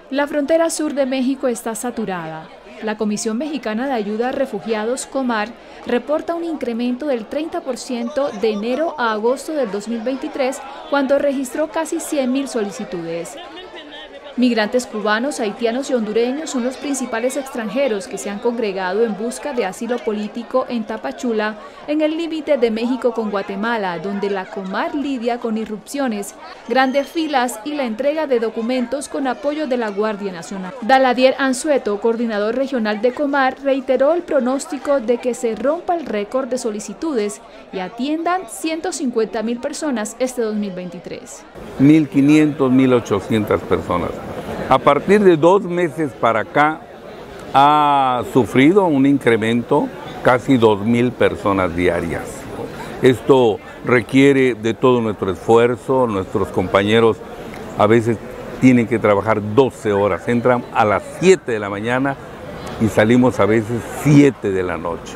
La frontera sur de México está saturada. La Comisión Mexicana de Ayuda a Refugiados, Comar, reporta un incremento del 30% de enero a agosto del 2023, cuando registró casi 100.000 solicitudes. Migrantes cubanos, haitianos y hondureños son los principales extranjeros que se han congregado en busca de asilo político en Tapachula, en el límite de México con Guatemala, donde la Comar lidia con irrupciones, grandes filas y la entrega de documentos con apoyo de la Guardia Nacional. Daladier Anzueto, coordinador regional de Comar, reiteró el pronóstico de que se rompa el récord de solicitudes y atiendan 150.000 personas este 2023. 1.500, 1.800 personas. A partir de 2 meses para acá ha sufrido un incremento casi 2.000 personas diarias. Esto requiere de todo nuestro esfuerzo. Nuestros compañeros a veces tienen que trabajar 12 horas, entran a las 7 de la mañana y salimos a veces 7 de la noche.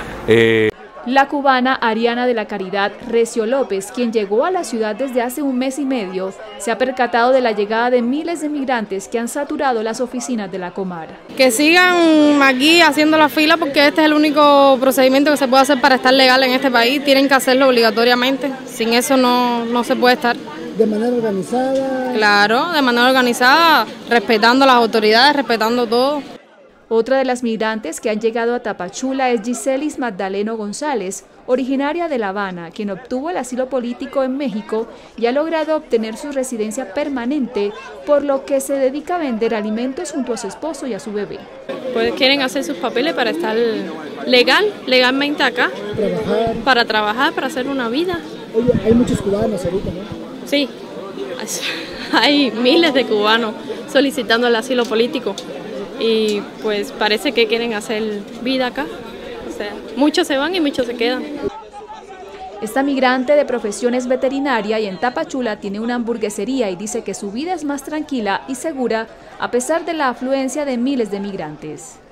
La cubana Ariana de la Caridad Recio López, quien llegó a la ciudad desde hace 1 mes y medio, se ha percatado de la llegada de miles de migrantes que han saturado las oficinas de la Comar. Que sigan aquí haciendo la fila porque este es el único procedimiento que se puede hacer para estar legal en este país. Tienen que hacerlo obligatoriamente, sin eso no se puede estar. ¿De manera organizada? Claro, de manera organizada, respetando las autoridades, respetando todo. Otra de las migrantes que han llegado a Tapachula es Giselis Magdaleno González, originaria de La Habana, quien obtuvo el asilo político en México y ha logrado obtener su residencia permanente, por lo que se dedica a vender alimentos junto a su esposo y a su bebé. Pues quieren hacer sus papeles para estar legalmente acá, para trabajar, para hacer una vida. Oye, hay muchos cubanos ahorita, ¿no? Sí, hay miles de cubanos solicitando el asilo político. Y pues parece que quieren hacer vida acá, o sea, muchos se van y muchos se quedan. Esta migrante de profesión es veterinaria y en Tapachula tiene una hamburguesería y dice que su vida es más tranquila y segura a pesar de la afluencia de miles de migrantes.